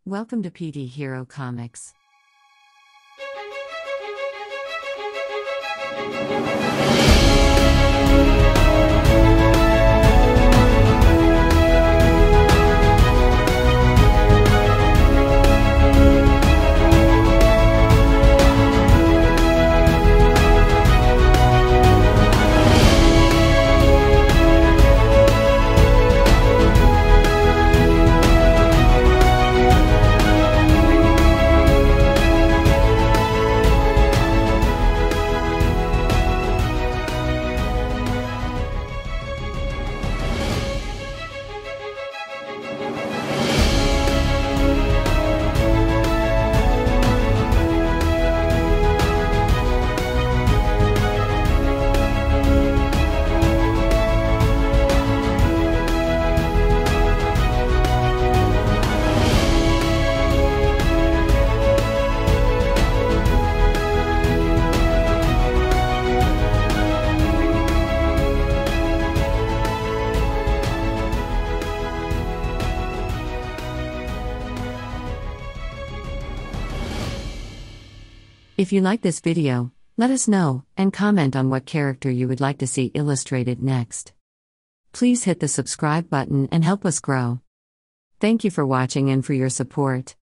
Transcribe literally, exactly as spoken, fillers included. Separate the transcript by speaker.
Speaker 1: Welcome to P D Hero Comics. If you like this video, let us know, and comment on what character you would like to see illustrated next. Please hit the subscribe button and help us grow. Thank you for watching and for your support.